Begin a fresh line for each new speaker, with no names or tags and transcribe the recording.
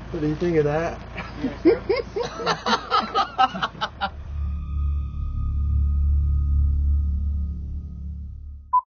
What do you think of that?
Yes, sir.